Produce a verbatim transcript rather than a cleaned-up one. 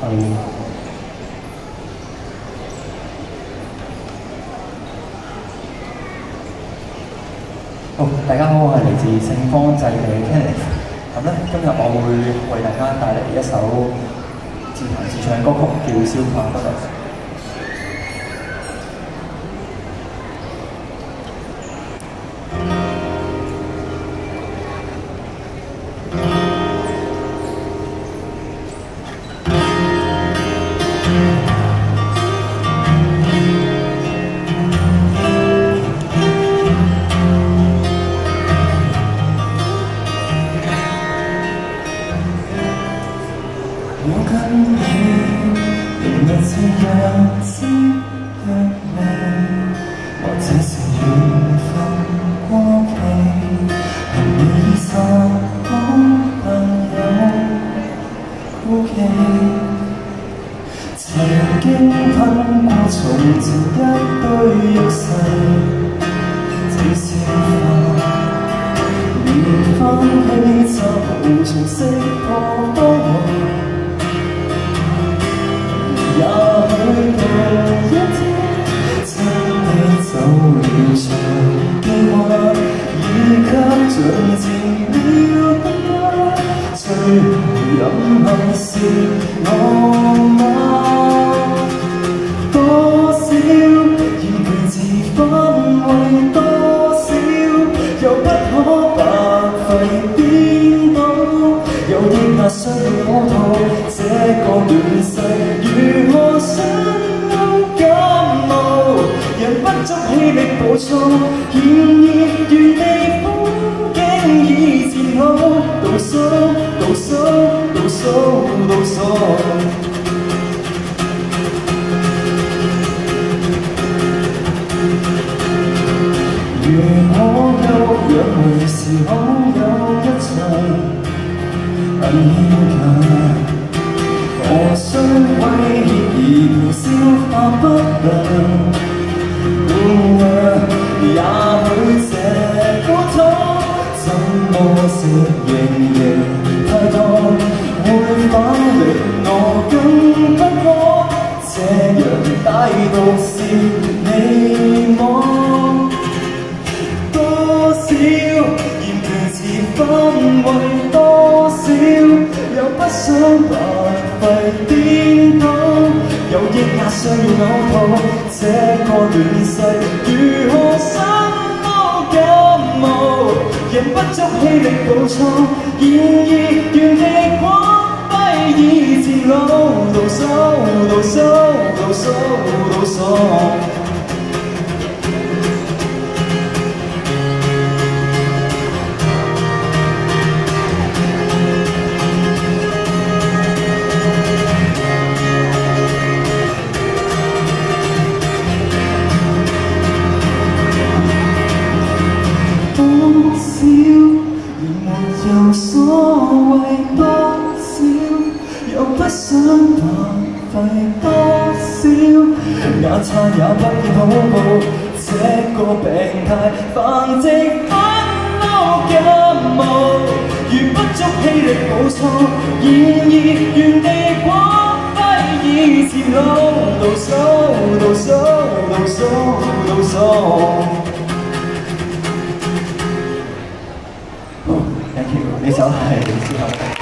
好，大家好，我係嚟自聖方濟嘅 Kenneth。咁咧，今日我會為大家帶嚟一首自彈自唱歌曲，叫《消化不良》。我跟你仍日似日子若未，或者是緣分過期，恨你已散講朋友孤寂，曾經噴過從前一堆玉石，這消化連翻起就重識破多愛。也許到一天，真的走了場計劃，已給盡情了不得，最後憾是我嗎？多少厭倦自分為多少，又不可白費顛倒，有抑壓需要嘔吐，這個亂世如何想感冒？人不足氣力暴躁，然而原地風景已漸老，倒數倒數倒數倒數。如果有約會時可有一場很牽強。何須威脅而平消化不良？也許這苦痛怎麼適應仍太多，會否令我更不可？這樣歹毒是你麼？多少厭倦自分為多少，又不想白費顛倒，有抑壓想要嘔吐，這個亂世如何心魔感冒？人不足氣力暴躁，然而原地光輝已漸老，倒數倒數倒數倒數。有所謂多少，又不想白費多少，也差也不要好報，這個病態繁殖憤怒感冒，如不足氣力暴躁，然而原地光輝已漸老，倒數倒數倒數倒數。Thank you，呢首係之後。